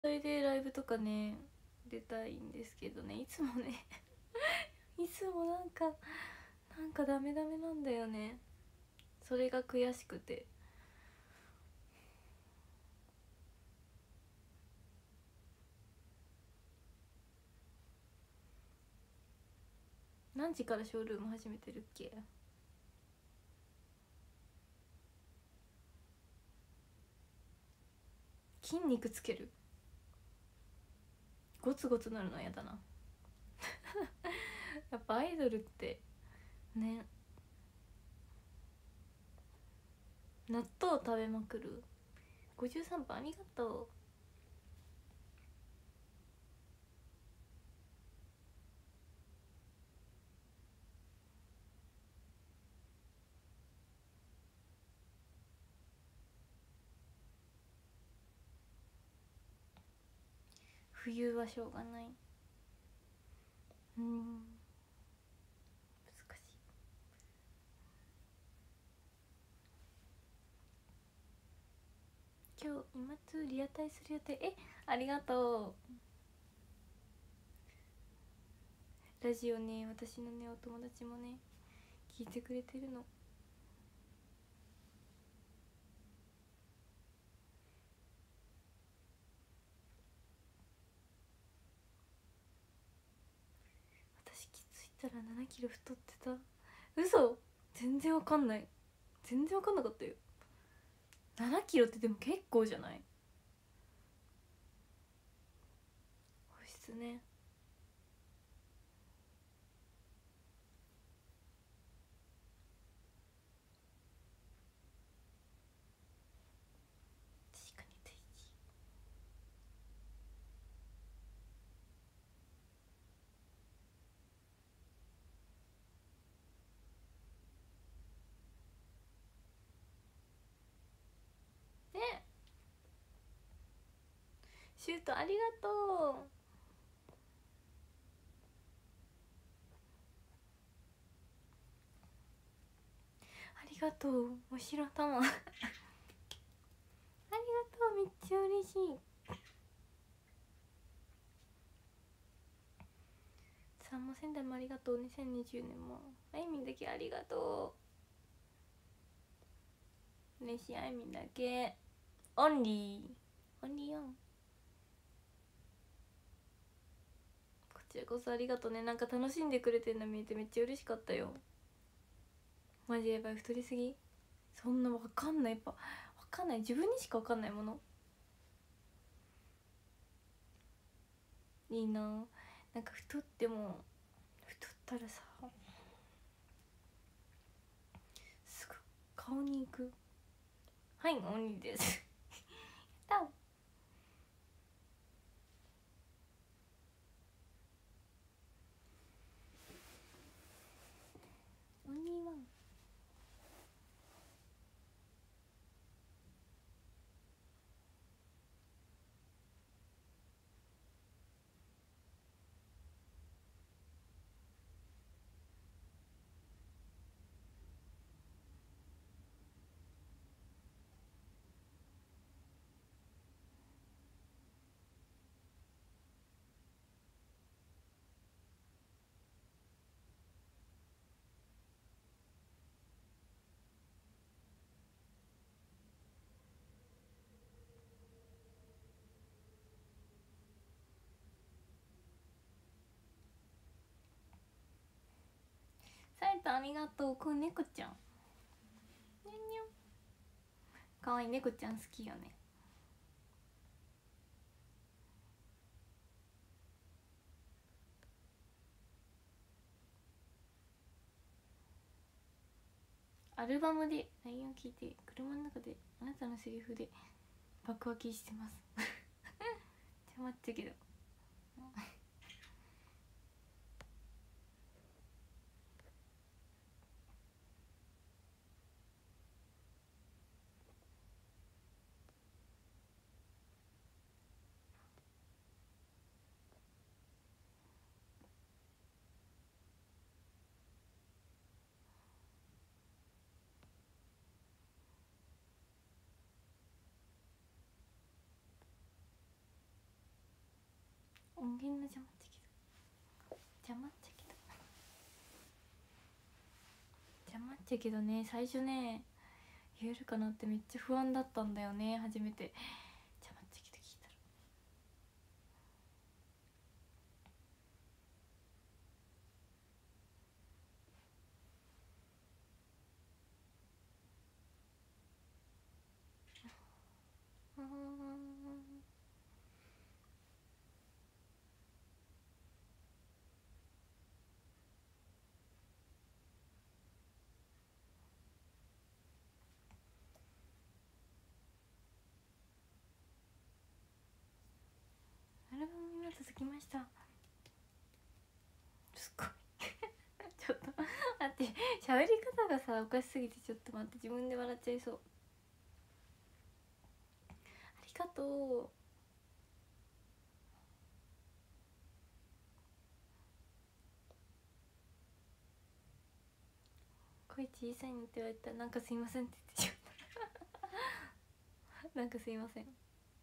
それでライブとかね出たいんですけどね、いつもねいつもなんかダメなんだよね。それが悔しくて。何時からショールーム始めてるっけ？筋肉つける？ゴツゴツなるのやだなやっぱアイドルってね。納豆食べまくる。53分ありがとう。冬はしょうがない。難しい。今日今2リアタイする予定。ありがとう。ラジオね、私のねお友達もね聞いてくれてるの。私気づいたら7キロ太ってた。嘘。全然わかんない。全然わかんなかったよ。7キロってでも結構じゃない？保湿ね。確かに大事。ね。シュートありがとう。ありがとうお白玉ありがとう、めっちゃ嬉しい。さんも仙台もありがとう。2020年もあいみんだけありがとう。嬉しい。あいみんだけオンリーオン。こちらこそありがとうね。なんか楽しんでくれてるの見えてめっちゃ嬉しかったよ。マジやばい、太りすぎ。そんなわかんない。やっぱわかんない、自分にしかわかんないもの。いいな。なんか太っても太ったらさすぐ顔に行く。はい鬼ですやった。鬼はサイトありがとう。これ猫ちゃんにゃんにゃん。かわいい。猫ちゃん好きよね。アルバムで LINE を聞いて車の中であなたのセリフで爆破きしてますちょ待ってけど音源の邪魔っちゃけど邪魔っちゃけど邪魔っちゃけどね、最初ね言えるかなってめっちゃ不安だったんだよね。初めて邪魔っちゃけど聞いたらアルバム今続きました。すごいちょっと待って喋り方がさおかしすぎて、ちょっと待って、自分で笑っちゃいそう。ありがとう。声小さいのって言われたらなんかすいませんって言ってしまったなんかすいません。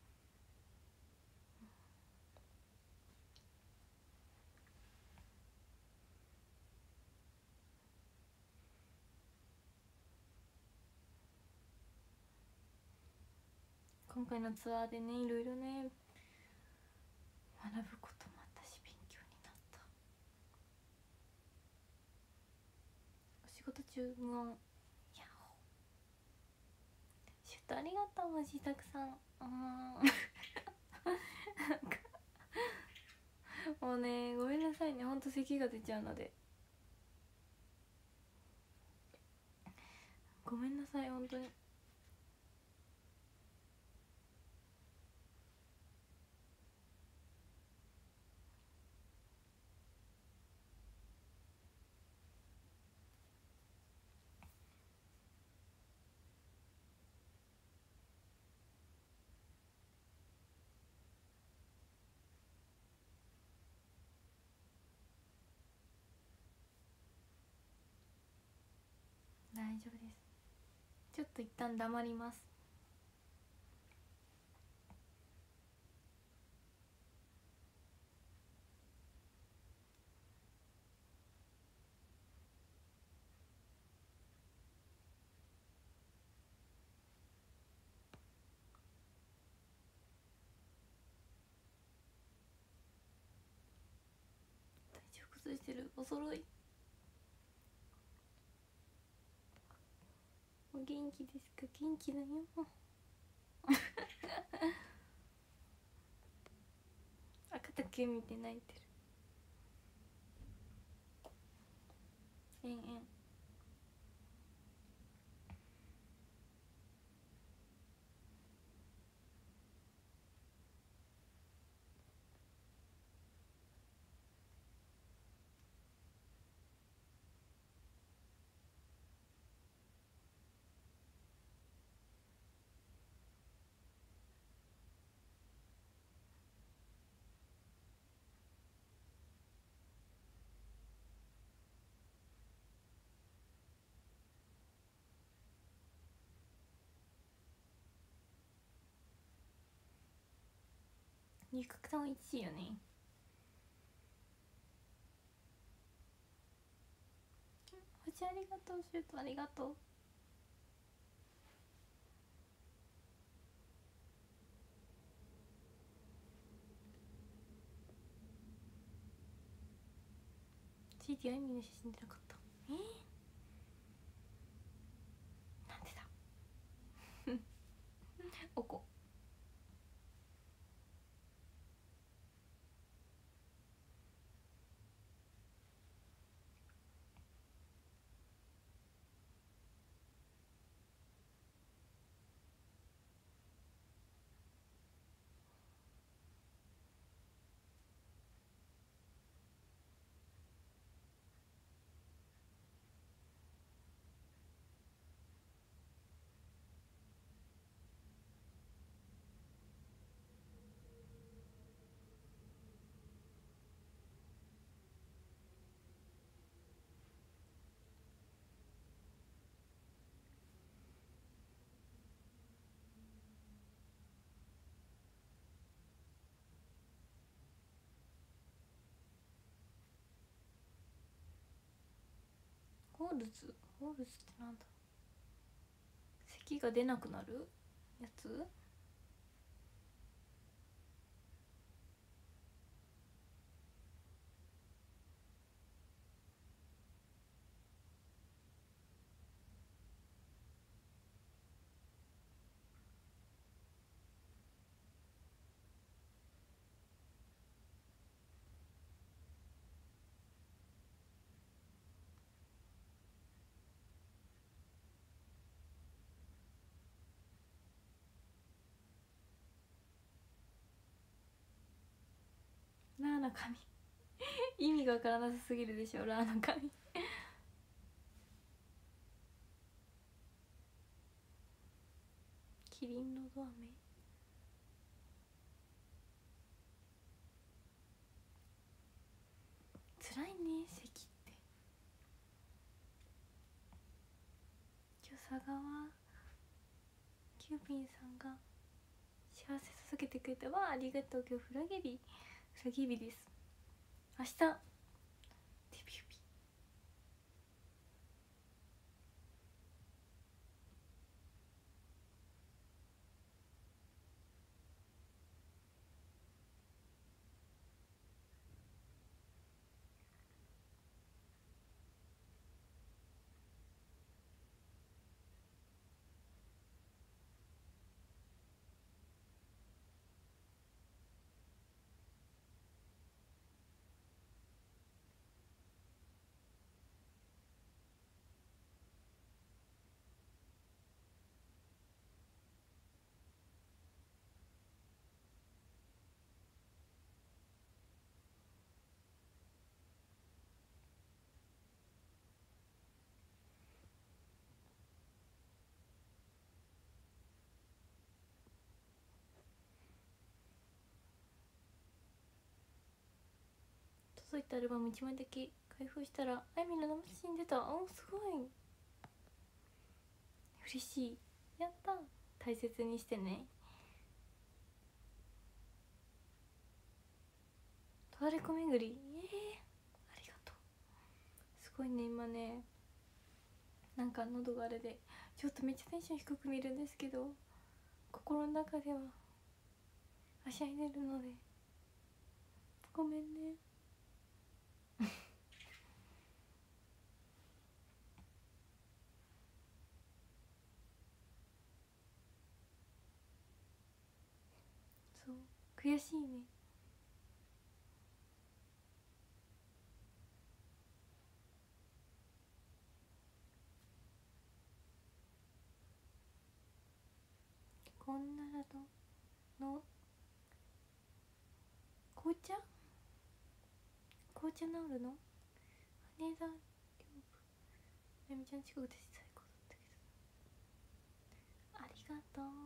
今回のツアーでね、いろいろね学ぶこともあったし、勉強になった。お仕事中無音、ヤッホー。シュートありがとう、マジたくさん。なんかもうね、ごめんなさいね、ほんと咳が出ちゃうのでごめんなさい、本当に。大丈夫です。ちょっと一旦黙ります。体調崩してる、お揃い。お元気ですか？元気だよ赤だけ見て泣いてる。えんえん。肉感美味しいよね。星ありがとう、シュートありがとう。CD あゆみの写真出なかった。なんでだおこ。 ホールズってなんだ。咳が出なくなるやつ。ラーの髪意味がわからなさすぎるでしょ、ラーの髪キリンのど飴。辛いね咳って。今日佐川キューピンさんが幸せ続けてくれたわ。ありがとう。今日フラギ日です。明日デビュー日。届いたアルバム1枚だけ開封したらあゆみの生写真出た。おすごい嬉しい。やった。大切にしてね。タワレコ巡り、ありがとう。すごいね。今ねなんか喉があれでちょっとめっちゃテンション低く見るんですけど、心の中でははしゃいでるのでごめんねそう悔しいね。こんなだとの紅茶治るの。羽田両部やみちゃん近くで最高だったけど、ありがとう。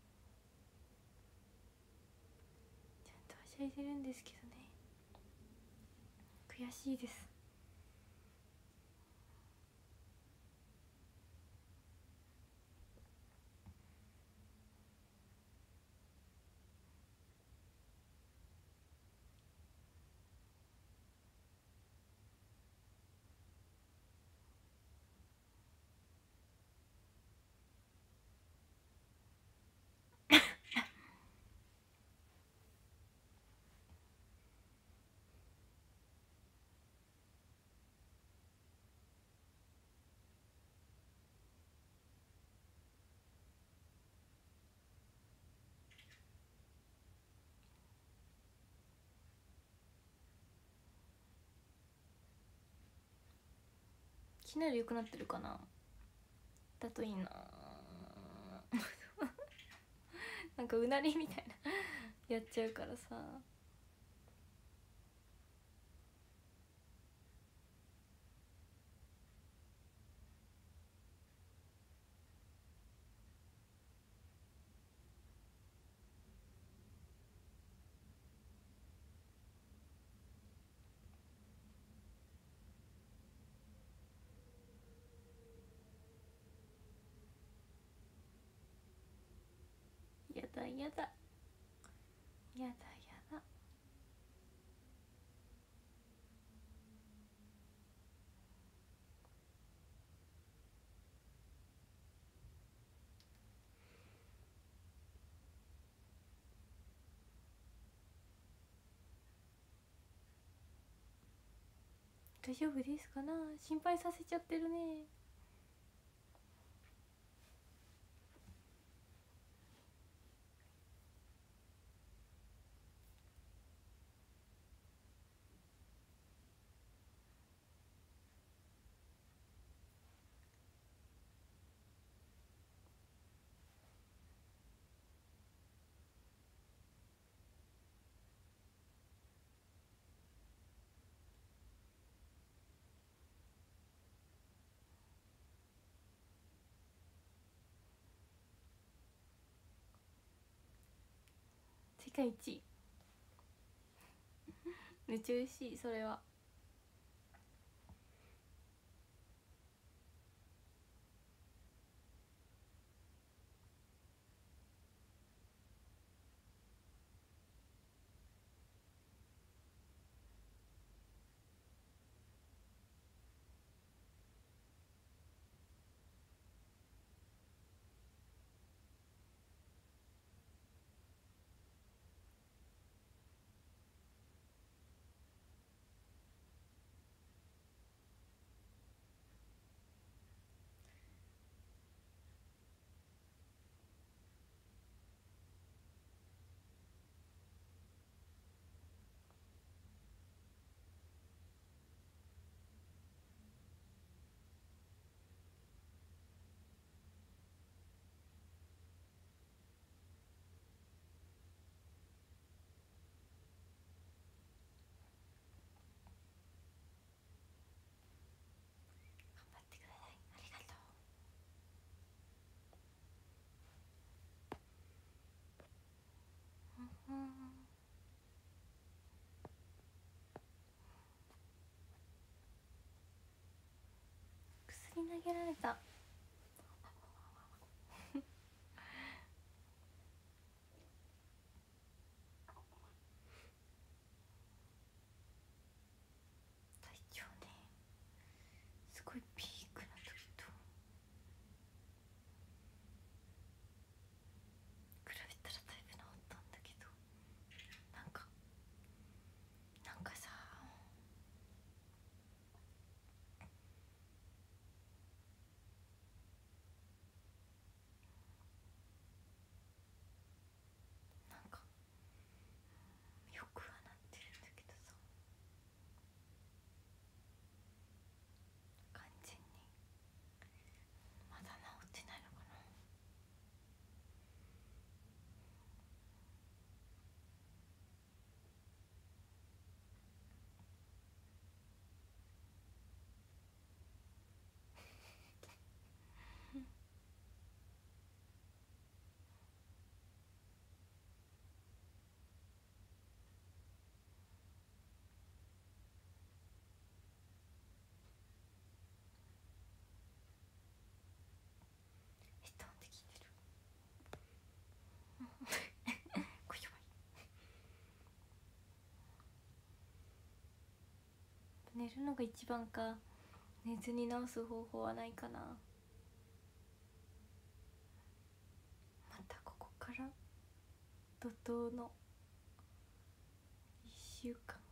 ちゃんとはしゃいでるんですけどね、悔しいです。昨日より良くなってるかな。だといいななんかうなりみたいなやっちゃうからさ。やだやだやだやだ。 大丈夫ですかな、心配させちゃってるね。世界一めっちゃ嬉しい、それは。頑張ってください、ありがとう。薬投げられた。体調ね、すごいピークの時と比べたらだいぶ治ったんだけど、なんかさ、なんかよくはなってるんだけどさ、完全にまだ治ってないのかな。ヘッドホンで聞いてる。これやばい。寝るのが一番か。寝ずに治す方法はないかな。またここから怒涛の1週間。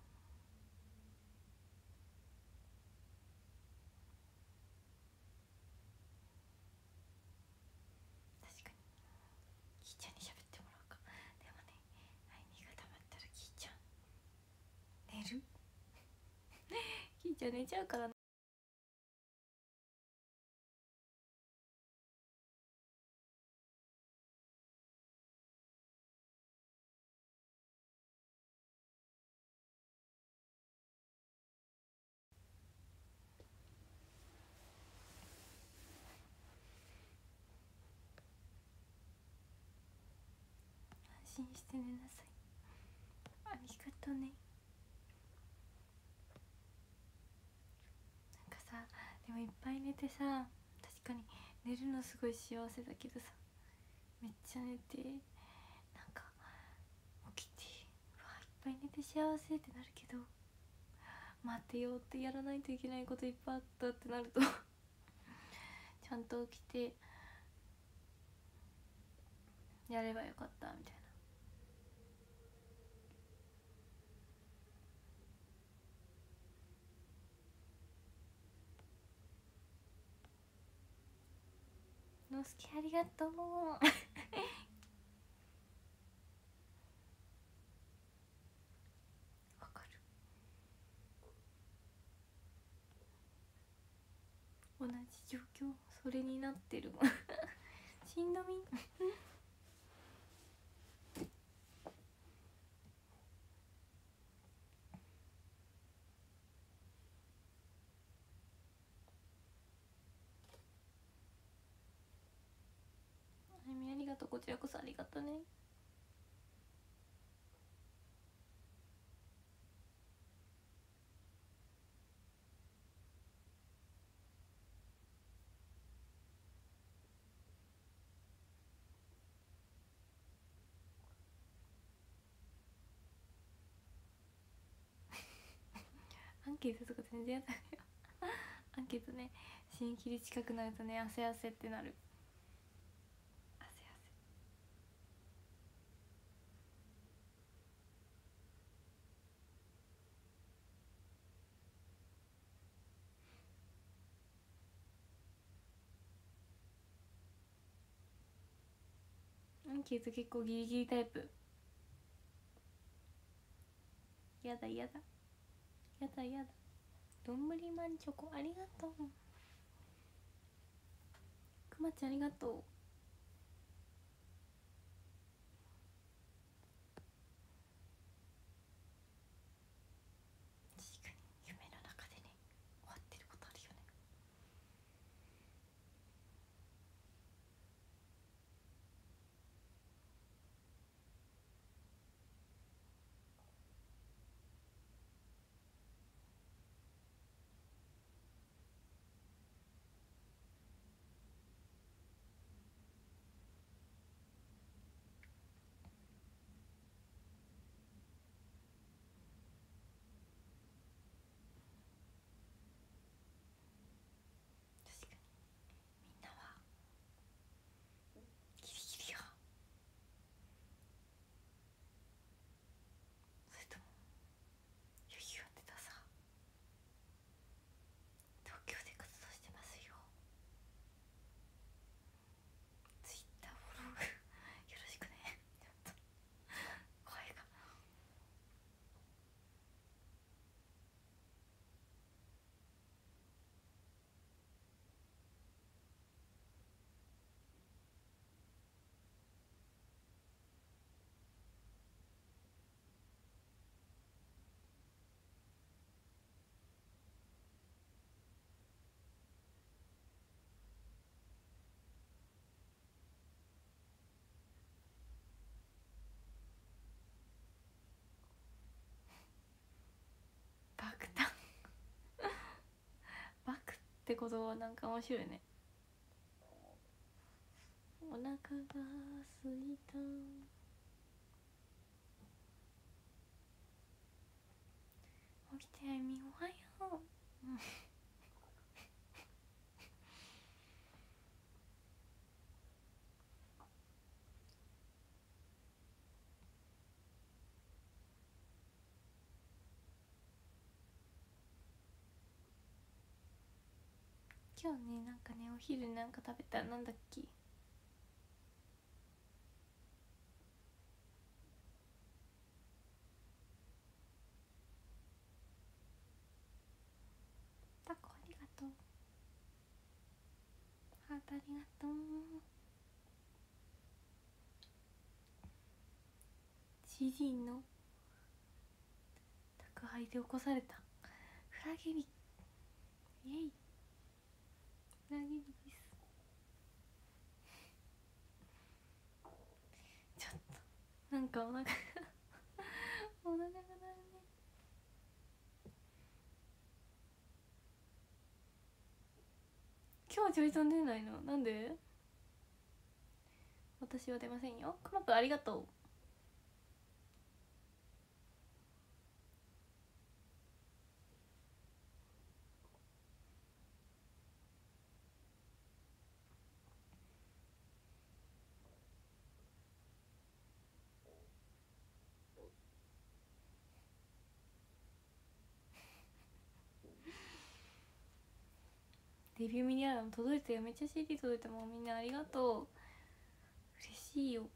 確かにキーちゃんに喋ってもらうか。でもね、愛にが溜まったらキーちゃん寝る。キーちゃん寝ちゃうからな。安心して寝なさい。ありがとうね。なんかさ、でもいっぱい寝てさ、確かに寝るのすごい幸せだけどさ、めっちゃ寝て、なんか起きて、うわいっぱい寝て幸せってなるけど、待てよってやらないといけないこといっぱいあったってなるとちゃんと起きてやればよかったみたいな。 のすけありがとうわかる、同じ状況、それになってるしんどみあゆみありがとう、こちらこそありがとうね。アンケートとか全然やだよアンケートね、締め切り近くなるとね、汗汗ってなる。汗汗。アンケート結構ギリギリタイプ。やだやだやだやだ。どんぶりまんチョコありがとう。くまちゃんありがとう。確かに夢の中でね終わってることあるよね。確かにみんなはギリギリよ、それとも余裕あってたさ、東京で活動してますよ。ツイッターフォローよろしくね。ちょっと声が。爆誕爆ってことはなんか面白いね。お腹がすいた。起きてあゆみおはよう今日ね、なんかね、お昼なんか食べた、なんだっけ、タコありがとう、ハートありがとう。CD の宅配で起こされたフラゲリ、イエイ、フラゲリです。ちょっとなんかお腹お腹が鳴るね。今日ちょいと出ないのなんで。私は出ませんよ。クマップありがとう。 デビューミニアルバム届いたよ。めっちゃ CD 届いたもん。みんなありがとう。嬉しいよ。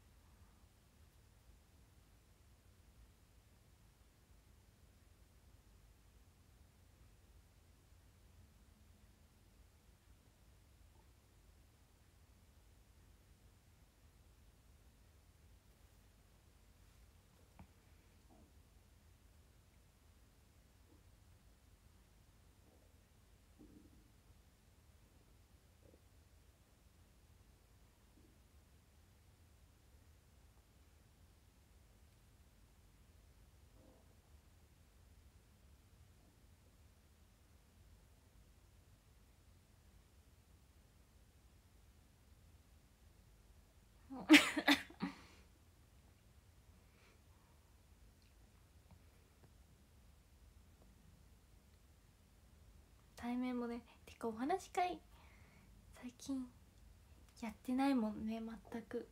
対面もね、てかお話し会最近やってないもんね、全く。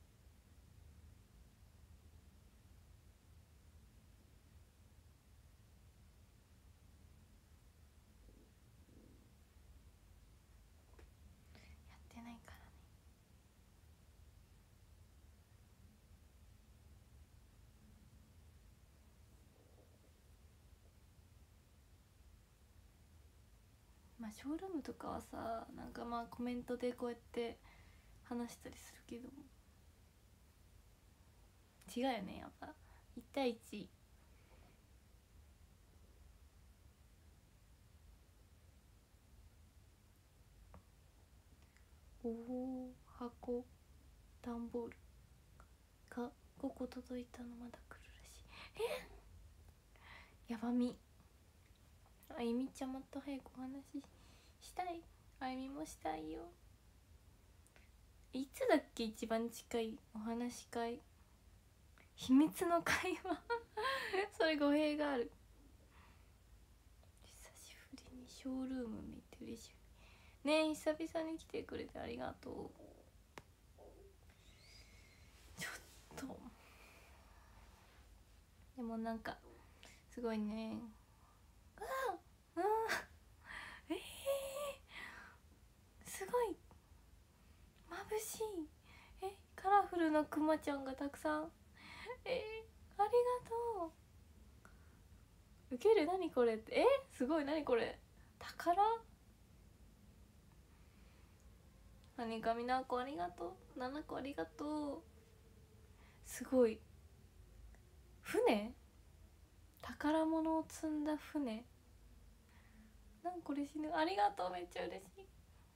やってないからね。まあショールームとかはさ、なんかまあコメントでこうやって話したりするけど、違うよね、やっぱ1対1。おお、箱段ボールが5個届いたの、まだ来るらしい。やばみ、あゆみちゃんもっと早くお話ししたい。あゆみもしたいよ。いつだっけ一番近いお話し会。秘密の会話それ語弊がある。久しぶりにショールーム見て嬉しいね。え、久々に来てくれてありがとう。ちょっとでもなんかすごいね。ああ、すごい眩しい。カラフルなクマちゃんがたくさん。ありがとう。ウケる。何これって。すごい。何これ、宝。何かみなこありがとう。7個ありがとう。すごい。船、宝物を積んだ船。なんこれ死ぬ。ありがとう。めっちゃ嬉しい。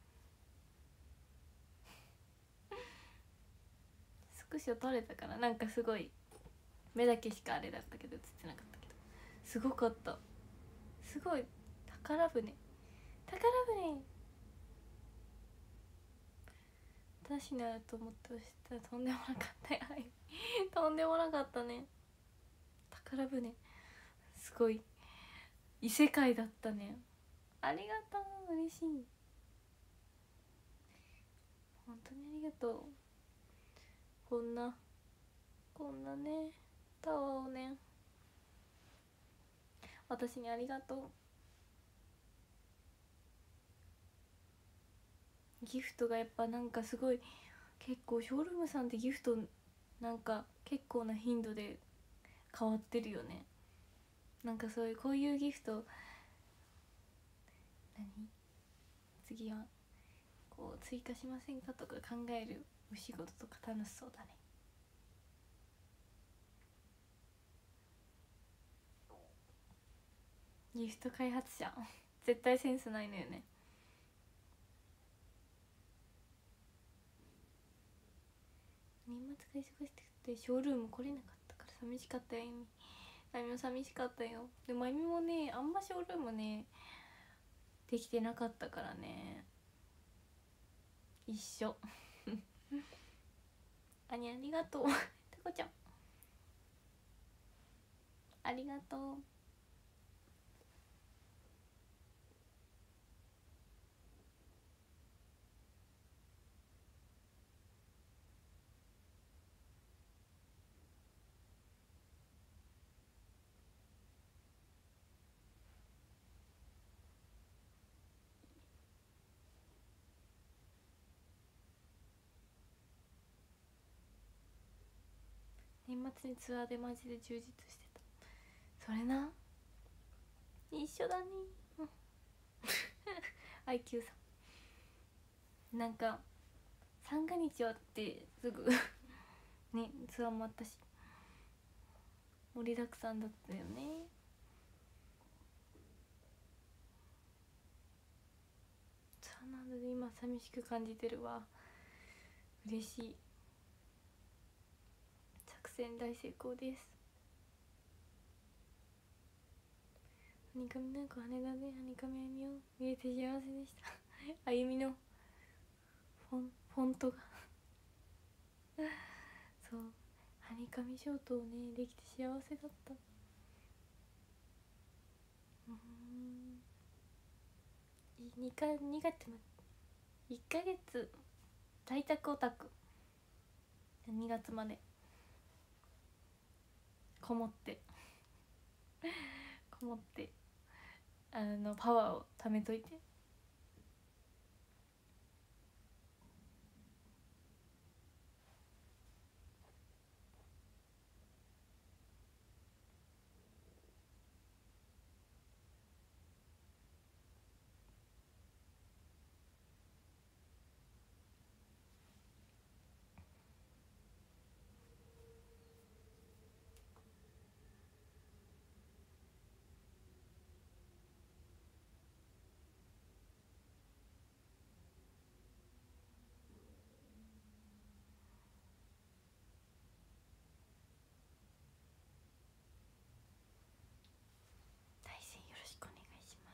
スクショ撮れたかな。なんかすごい目だけしかあれだったけど映ってなかったけど、すごかった。すごい。宝船、宝船。私なると思って押したらとんでもなかったよとんでもなかったね。宝船、すごい異世界だったね。ありがとう。嬉しい。本当にありがとう。こんなねタワーをね、私にありがとう。ギフトがやっぱなんかすごい、結構ショールームさんってギフトなんか結構な頻度で変わってるよね。なんかそういうこういうギフト次はこう追加しませんかとか考えるお仕事とか楽しそうだね。ギフト開発者絶対センスないのよね。年末が忙しくてショールーム来れなかったから寂しかったよ。あゆみも寂しかったよ。でもあゆみもね、あんまショールームねできてなかったからね。一緒あにありがとうタコちゃんありがとう。 年末にツアーでマジで充実してた。それな、一緒だね。IQ さんなんか三が日終わってすぐねツアーもあったし盛りだくさんだったよね。ツアーなので今寂しく感じてるわ。嬉しい。作戦大成功です。ハニカミなんか羽田でハニカミあゆみを見れて幸せでした。あゆみのフォントがそうハニカミショートをねできて幸せだった。2月まで1ヶ月在宅オタク2月までこもってパワーを貯めといて。対戦よろしくお願いします。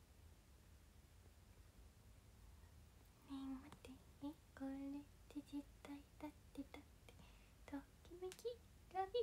ねえ待ってこれって絶対だってときめきラビ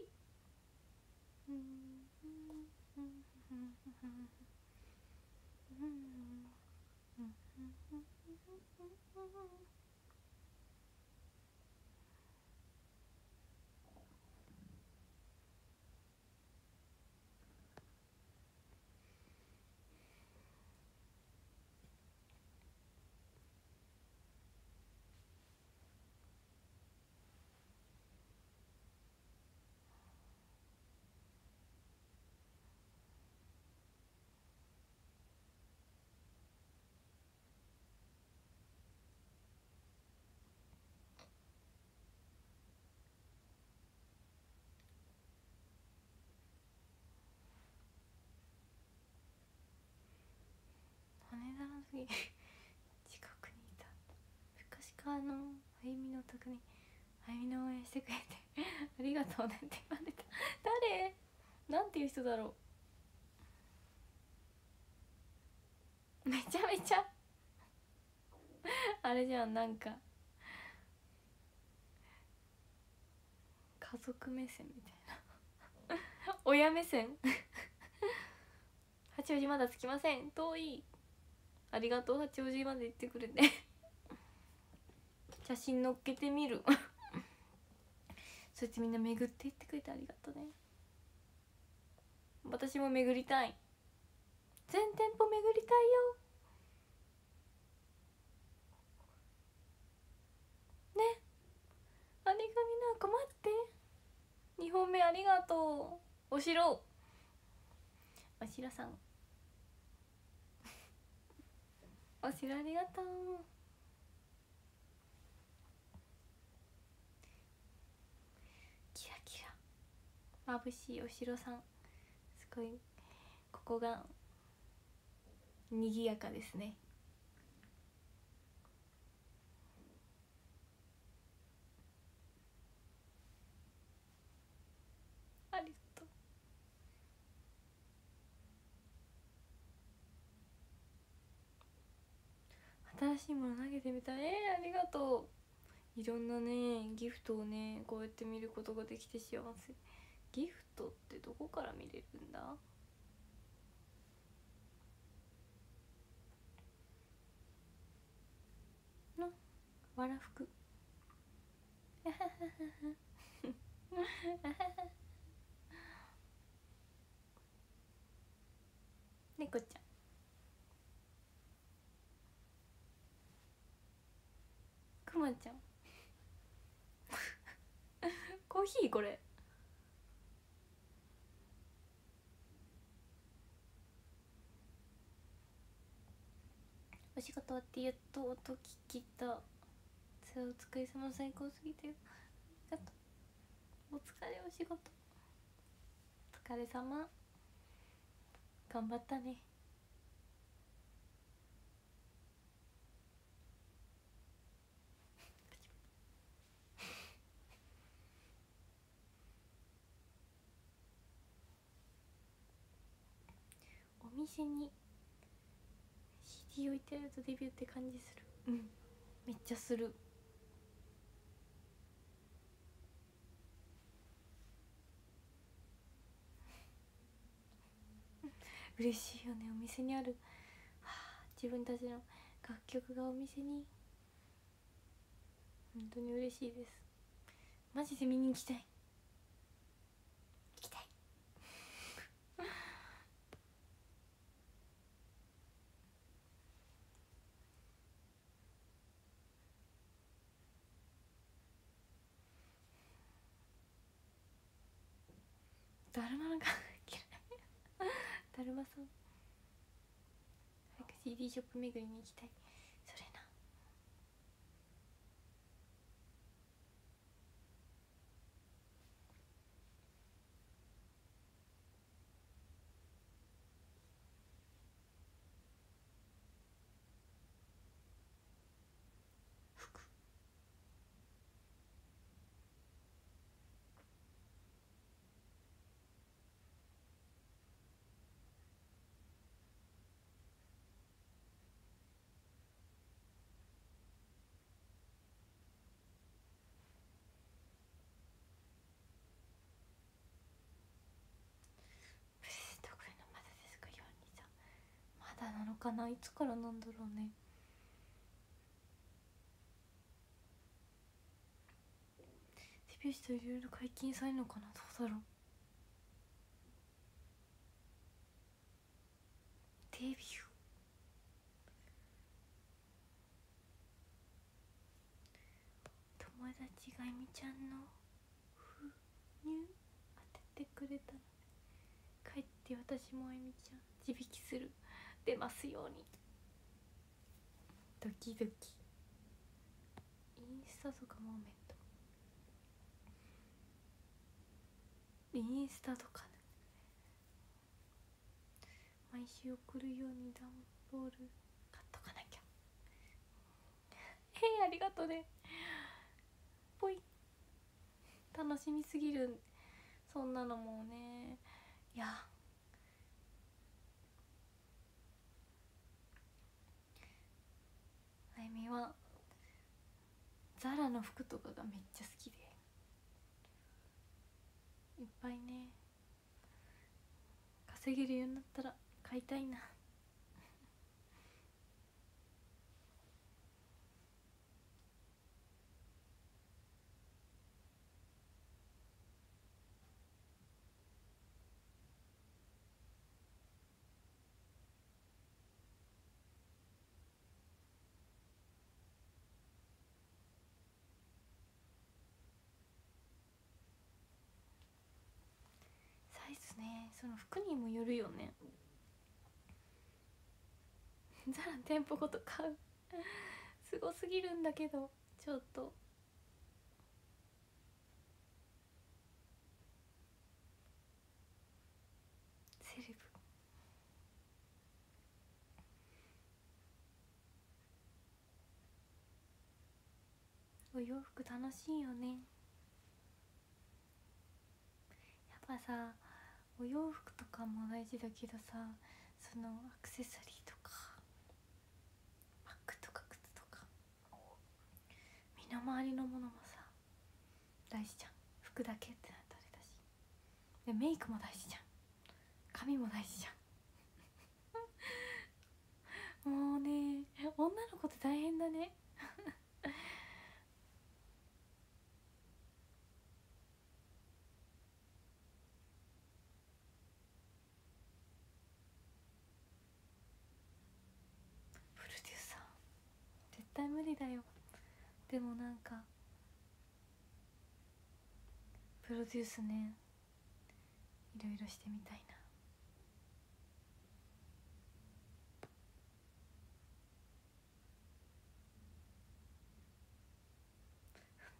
羽田の次近くにいた。昔からのあゆみのお宅にあゆみの応援してくれてありがとうねって言われた。誰なんていう人だろう。めちゃめちゃあれじゃん、なんか家族目線みたいな親目線八王子まだ着きません、遠い。ありがとう、八王子まで行ってくれて写真載っけてみるそうやってみんな巡って行ってくれてありがとうね。私も巡りたい、全店舗巡りたいよね。ありがみなんか待って、2本目ありがとう。お城さんお城ありがとう。キラキラ眩しいお城さん、すごいここが賑やかですね。ありがとう。新しいもの投げてみたい。ありがとう。いろんなねギフトをねこうやって見ることができて幸せ。ギフトってどこから見れるんだ。のわらふく猫ちゃんくまちゃんコーヒーこれ仕事終わってやっと音聞きた。お疲れ様、最高すぎてよ。ありがとう。お疲れ、お仕事お疲れ様、頑張ったね。お店に CD 置いてあるとデビューって感じする。うん、めっちゃする。嬉しいよね、お店にある、はあ、自分たちの楽曲がお店に。本当に嬉しいです。マジで見に行きたい、行きたい。だるまが嫌い。だるまさん、早く CD ショップ巡りに行きたい。それな。服、プレゼント送るのまだですか、ヨンニさん。まだなのかな、いつからなんだろうね。デビューしたらいろいろ解禁されるのかな、どうだろう。デビュー、友達がえみちゃんのふ入当ててくれたので、帰って私もあゆみちゃん自引きする、出ますように。ドキドキ。インスタとかモーメント、インスタとかね、毎週送るように段ボール買っとかなきゃ。ありがとね。ぽい、楽しみすぎる、そんなのもうね。いや、あゆみはザラの服とかがめっちゃ好きで、いっぱいね、稼げるようになったら買いたいな。サイズね、その服にもよるよね。ザラ店舗ごと買うすごすぎるんだけど、ちょっとセレブ、お洋服楽しいよね。やっぱさ、お洋服とかも大事だけどさ、そのアクセサリーとかバッグとか靴とか身の回りのものもさ大事じゃん。服だけってなったらあれだし、でメイクも大事じゃん、髪も大事じゃん。もうね、女の子って大変だね。プロデューサー絶対無理だよ。でもなんかプロデュースね、いろいろしてみたいな。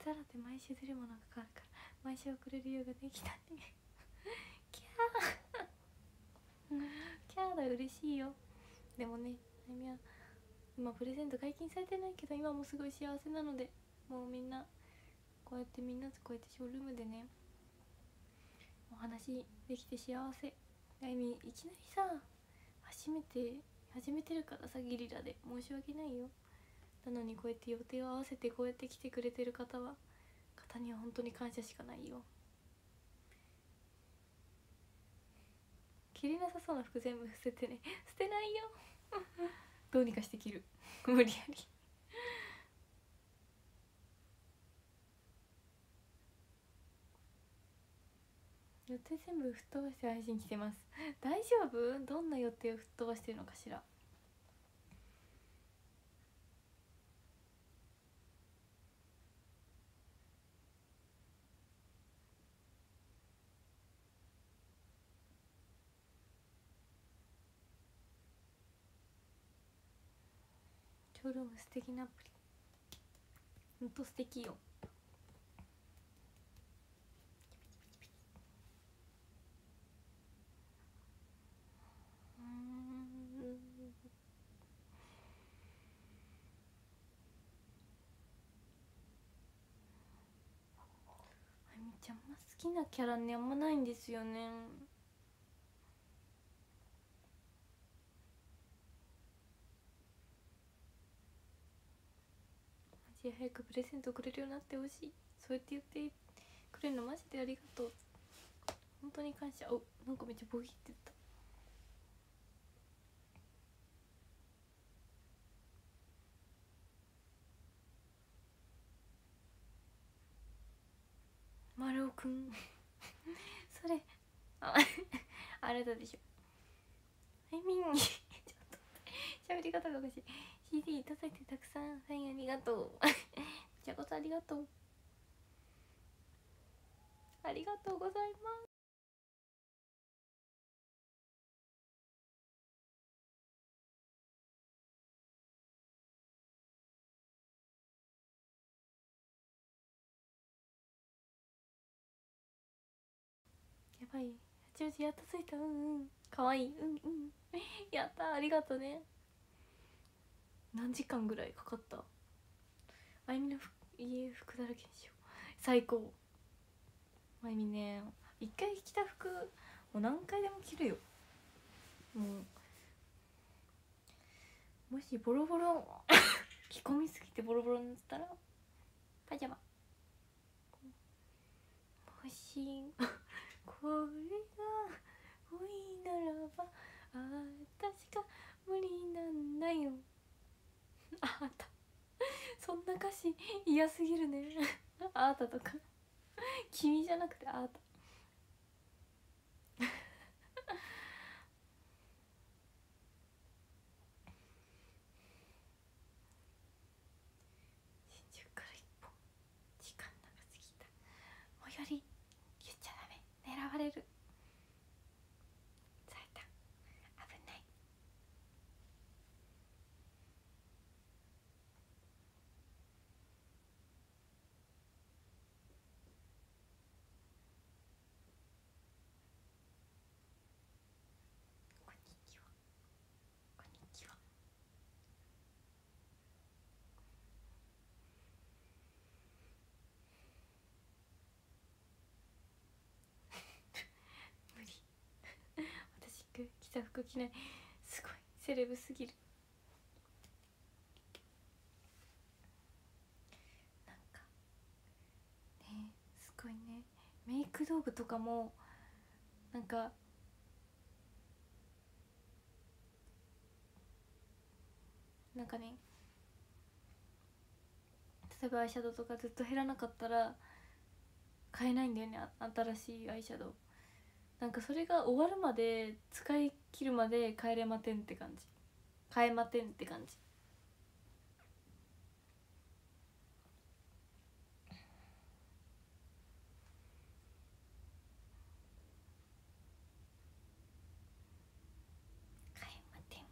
ザラで毎週出るものが変わるから毎週送れるようができたねキャーキャーだ、嬉しいよ。でもね、あゆみは今プレゼント解禁されてないけど今もすごい幸せなので、もうみんなこうやってみんなとこうやってショールームでねお話できて幸せ。あゆみいきなりさ初めて始めてるからさ、ゲリラで申し訳ないよ。なのにこうやって予定を合わせてこうやって来てくれてる方には本当に感謝しかないよ。着れなさそうな服全部捨ててね捨てないよどうにかして着る無理やり予定全部吹っ飛ばして配信来てます。大丈夫？どんな予定を吹っ飛ばしてるのかしら。ショールーム素敵なアプリ、ほんと素敵よ。あゆみちゃん好きなキャラねあんまないんですよね。マジで早くプレゼントくれるようになってほしい。そうやって言ってくれるのマジでありがとう。本当に感謝。お、なんかめっちゃボギって言った。丸尾くんそれあれだでしょ。あゆみんにちょっと喋り方がおかしい。 CD いただいてたくさんサインありがとうこちらこそありがとう。ありがとうございます。やばい、八王子やっと着いた。うんうん、かわいい。うんうんやった、ありがとね。何時間ぐらいかかった？あゆみの家服だらけにしよう。最高。あゆみね、一回着た服もう何回でも着るよ。もうもしボロボロ着込みすぎてボロボロになったらパジャマ。もしこれが恋ならば私が無理なんだよあったそんな歌詞嫌すぎるねあーたとか君じゃなくてあーた新宿から一本時間長すぎた。最寄り言っちゃダメ、狙われる。された、危ない。こんにちは、こんにちは。無理私着た服着ない。すごいセレブすぎる。なんかね、すごいね。メイク道具とかもなんかね、例えばアイシャドウとかずっと減らなかったら買えないんだよね、新しいアイシャドウ。なんかそれが終わるまで使い切るまで帰れまてんって感じ。買えまてんって感じ。買えまてん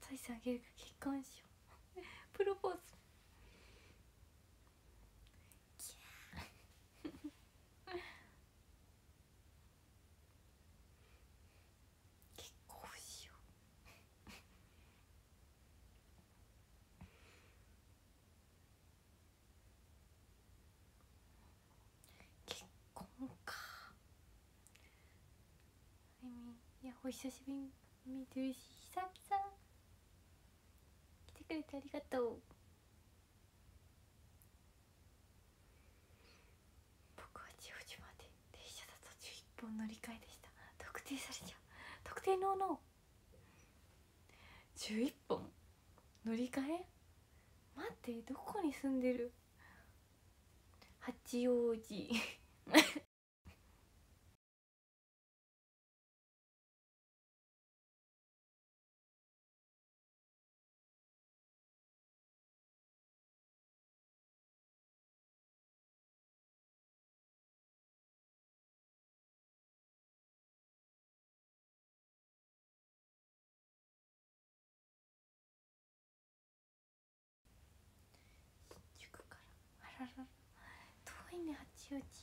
財産あげるか結婚しようプロポーズ結婚しよう結婚か。いやお久しぶりに見てるし久々来てくれてありがとう。僕は千代島で電車だと11本乗り換えでした。特定されちゃう。特定の11本乗り換え。待って、どこに住んでる？八王子新宿から、あららら遠いね八王子。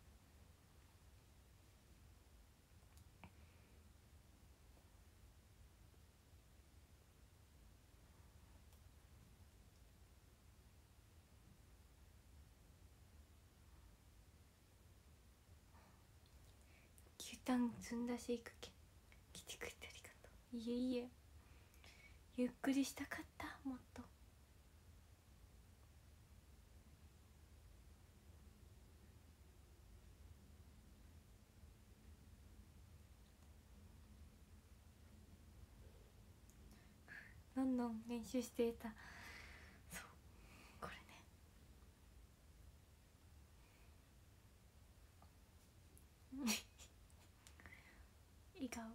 牛タン積んだし行くけん来てくれてありがとう。いえいえ、ゆっくりしたかった。もっとどんどん練習していた。そうこれね笑顔。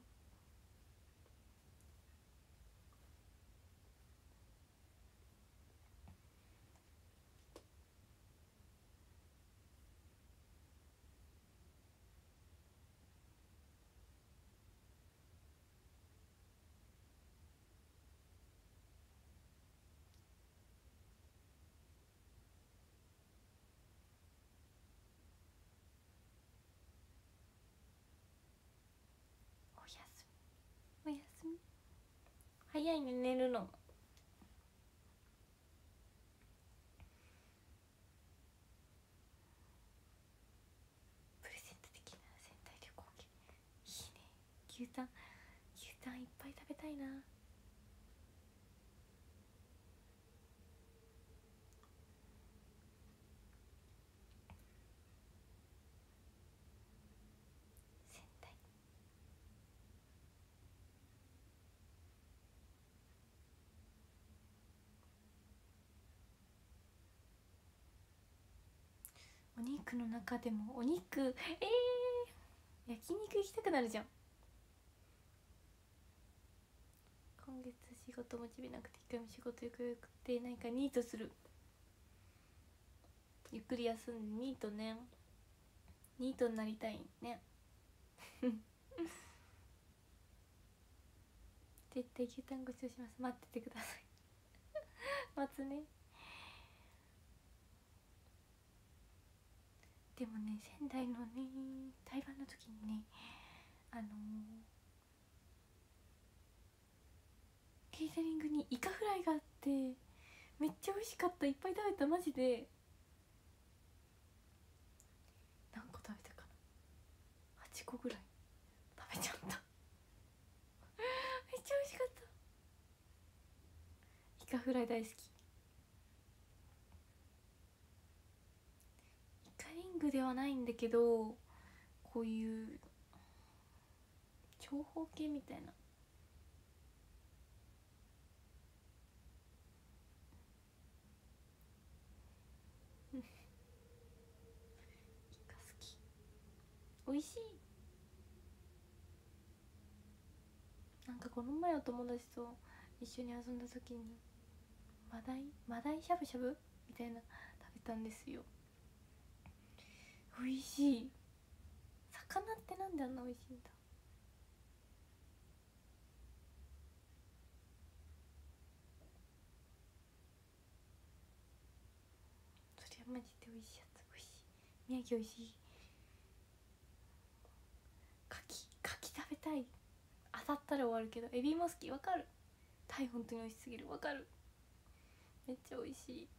おやすみおやすみ。早いね寝るの。プレゼント的な仙台旅行券いいね。牛タンいっぱい食べたいな。仙台お肉の中でもお肉焼肉行きたくなるじゃん。今月仕事モチベなくて一回も仕事行く予定ないからニートする。ゆっくり休んでニートね。ニートになりたいね絶対牛タンごちそうします。待っててください待つね。でもね仙台のね対バンの時にねケータリングにイカフライがあってめっちゃ美味しかった。いっぱい食べたマジで。何個食べたかな、8個ぐらい食べちゃっためっちゃ美味しかった。イカフライ大好き。イカリングではないんだけどこういう長方形みたいなイカ好き。美味しい。なんかこの前お友達と一緒に遊んだ時にマダイしゃぶしゃぶみたいな食べたんですよ。美味しい。魚ってなんであんな美味しいんだ。 味しいやつ美味しい。宮城美味しい。牡蠣食べたい。当たったら終わるけどエビも好き。わかる。タイ本当に美味しすぎる。わかる。めっちゃ美味しい。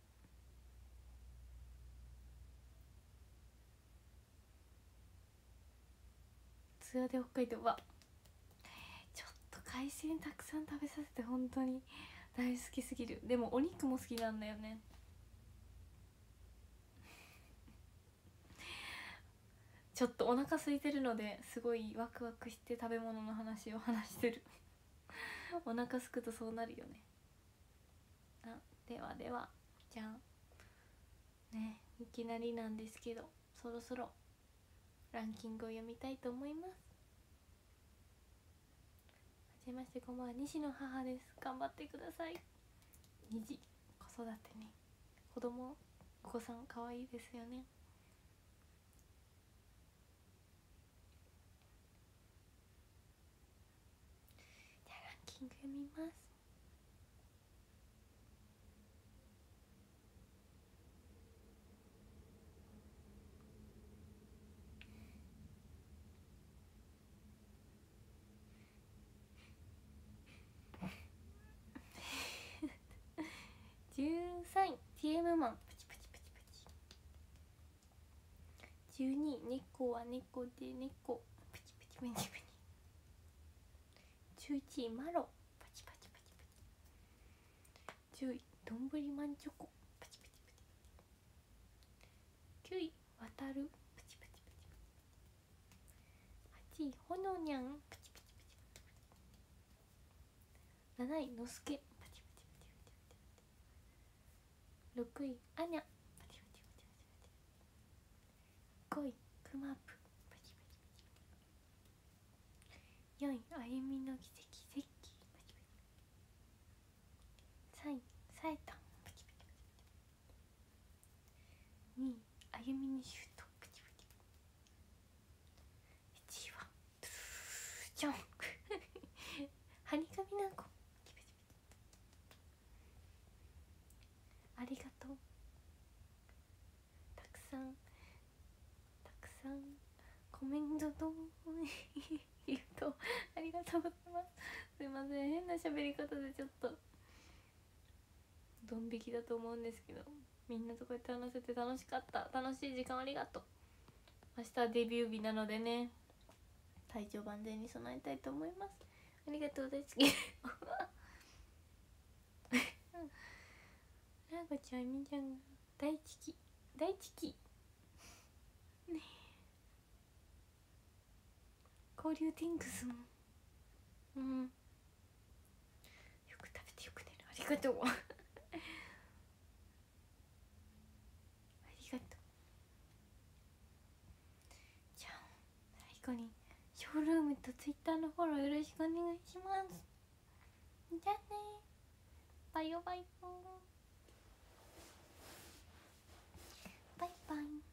ツアーで北海道はちょっと海鮮たくさん食べさせて本当に大好きすぎる。でもお肉も好きなんだよね。ちょっとお腹空いてるのですごいワクワクして食べ物の話を話してるお腹すくとそうなるよね。ではでは、じゃあね、いきなりなんですけどそろそろランキングを読みたいと思います。はじめまして、こんばんは。西の母です。頑張ってください。2児子育てね、お子さん可愛いですよね。じゃあランキング読みます。13位 TM マンプチプチプチプチ。12位猫は猫で猫プチプチプチプチ。11位マロパチパチパチパチ。10位どんぶりまんチョコパチパチパチ。9位わたるパチパチパチ。8位ほのにゃんパチパチパチ。7位のすけパチパチパチ。6位あにゃパチパチパチパチ。5位くまぷパチパチパチ。4位あゆみの奇跡セッキーパチパチ。3位さえたんパチパチパチ。2位あゆみにシュートパチパチ。1位はトゥージョンはにかみなこパチパチパチ。ありがとう。たくさんコメントと言うとありがとうございます。すいません、変な喋り方でちょっとドン引きだと思うんですけど、みんなとこうやって話せて楽しかった。楽しい時間ありがとう。明日はデビュー日なのでね、体調万全に備えたいと思います。ありがとう、大好きなこちゃん、みちゃんが大チキ交流ティンクスもよく食べてよく寝る。ありがとうありがとう。じゃあ最後にショールームとツイッターのフォローよろしくお願いします。じゃあね、バイバイバイバイ。